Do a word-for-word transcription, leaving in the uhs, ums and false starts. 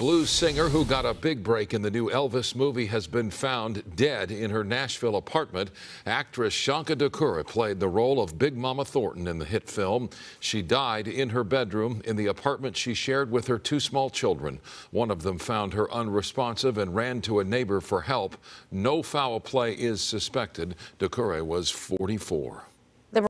Blues singer who got a big break in the new Elvis movie has been found dead in her Nashville apartment. Actress Shanka Dakura played the role of Big Mama Thornton in the hit film. She died in her bedroom in the apartment she shared with her two small children. One of them found her unresponsive and ran to a neighbor for help. No foul play is suspected. Dakura was forty-four.